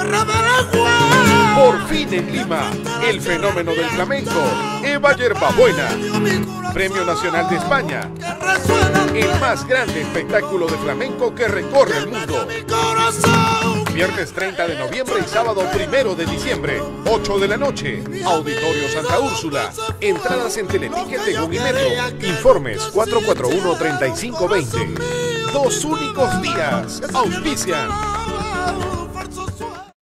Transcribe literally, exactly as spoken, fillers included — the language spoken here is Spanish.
Por fin en Lima, el fenómeno del flamenco, Eva Yerbabuena. Premio Nacional de España. El más grande espectáculo de flamenco que recorre el mundo. Viernes treinta de noviembre y sábado primero de diciembre, ocho de la noche. Auditorio Santa Úrsula. Entradas en Teleticket de Gumimetro. Informes cuatro cuatro uno, tres cinco dos cero. Dos únicos días. Auspician